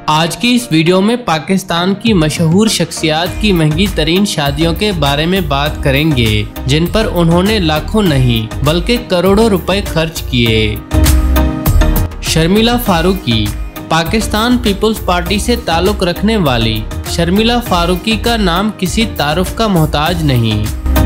आज की इस वीडियो में पाकिस्तान की मशहूर शख्सियात की महंगी तरीन शादियों के बारे में बात करेंगे, जिन पर उन्होंने लाखों नहीं बल्कि करोड़ों रुपए खर्च किए। शर्मिला फारूकी। पाकिस्तान पीपुल्स पार्टी से ताल्लुक रखने वाली शर्मिला फारूकी का नाम किसी तारुफ का मोहताज नहीं।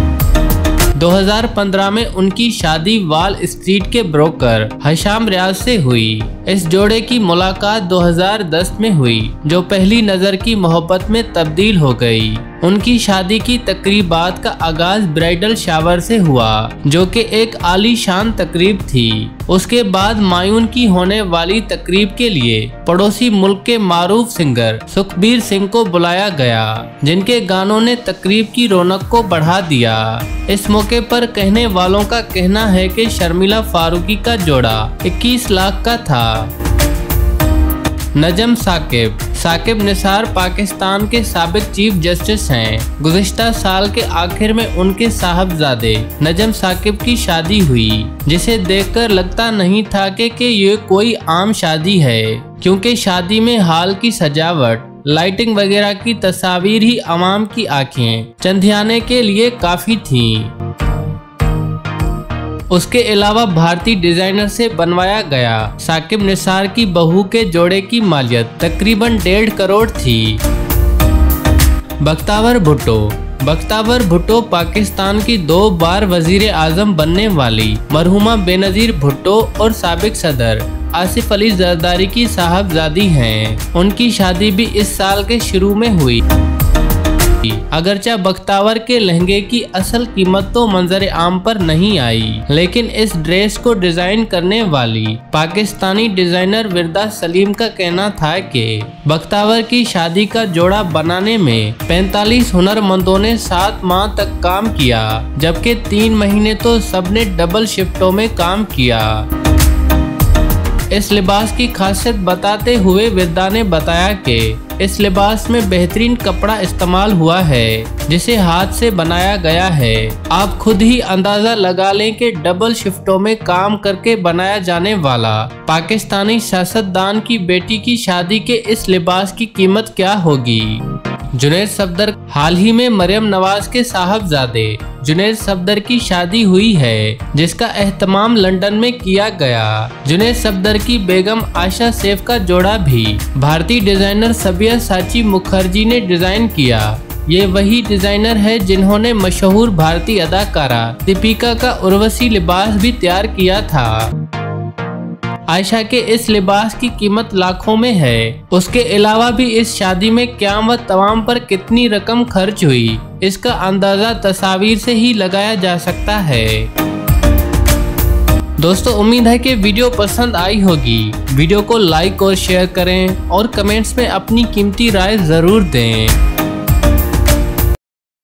2015 में उनकी शादी वॉल स्ट्रीट के ब्रोकर हशाम रियाज से हुई। इस जोड़े की मुलाकात 2010 में हुई, जो पहली नज़र की मोहब्बत में तब्दील हो गई। उनकी शादी की तकरीबात का आगाज ब्राइडल शावर से हुआ, जो कि एक आलीशान तकरीब थी। उसके बाद मायून की होने वाली तकरीब के लिए पड़ोसी मुल्क के मारूफ सिंगर सुखबीर सिंह को बुलाया गया, जिनके गानों ने तकरीब की रौनक को बढ़ा दिया। इस मौके पर कहने वालों का कहना है कि शर्मिला फारूकी का जोड़ा 21 लाख का था। नजम साकिब। साकिब निसार पाकिस्तान के साबिक चीफ जस्टिस हैं। गुज़िश्ता साल के आखिर में उनके साहबजादे नजम साकिब की शादी हुई, जिसे देखकर लगता नहीं था कि ये कोई आम शादी है, क्योंकि शादी में हाल की सजावट, लाइटिंग वगैरह की तस्वीर ही अवाम की आंखें चंधियाने के लिए काफी थीं। उसके अलावा भारतीय डिजाइनर से बनवाया गया साकिब निसार की बहू के जोड़े की मालियत तकरीबन 1.5 करोड़ थी। बख्तावर भुट्टो। बख्तावर भुट्टो पाकिस्तान की 2 बार वजीर आजम बनने वाली मरहुमा बेनजीर भुट्टो और साबिक सदर आसिफ अली जरदारी की साहबजादी हैं। उनकी शादी भी इस साल के शुरू में हुई। अगरचा बख्तावर के लहंगे की असल कीमत तो मंजर आम पर नहीं आई, लेकिन इस ड्रेस को डिजाइन करने वाली पाकिस्तानी डिजाइनर विरदा सलीम का कहना था कि बख्तावर की शादी का जोड़ा बनाने में 45 हुनरमंदों ने 7 माह तक काम किया, जबकि 3 महीने तो सबने डबल शिफ्टों में काम किया। इस लिबास की खासियत बताते हुए विरदा ने बताया कि इस लिबास में बेहतरीन कपड़ा इस्तेमाल हुआ है, जिसे हाथ से बनाया गया है। आप खुद ही अंदाजा लगा लें कि डबल शिफ्टों में काम करके बनाया जाने वाला पाकिस्तानी सियासतदान की बेटी की शादी के इस लिबास की कीमत क्या होगी। जुनैद सफदर। हाल ही में मरियम नवाज के साहबजादे जुनैद सफदर की शादी हुई है, जिसका एहतमाम लंदन में किया गया। जुनैद सफदर की बेगम आशा सैफ का जोड़ा भी भारतीय डिजाइनर सबिया साची मुखर्जी ने डिजाइन किया। ये वही डिजाइनर है जिन्होंने मशहूर भारतीय अदाकारा दीपिका का उर्वशी लिबास भी तैयार किया था। आयशा के इस लिबास की कीमत लाखों में है। उसके अलावा भी इस शादी में क्या व तमाम पर कितनी रकम खर्च हुई, इसका अंदाजा तस्वीर से ही लगाया जा सकता है। दोस्तों, उम्मीद है कि वीडियो पसंद आई होगी। वीडियो को लाइक और शेयर करें और कमेंट्स में अपनी कीमती राय जरूर दें।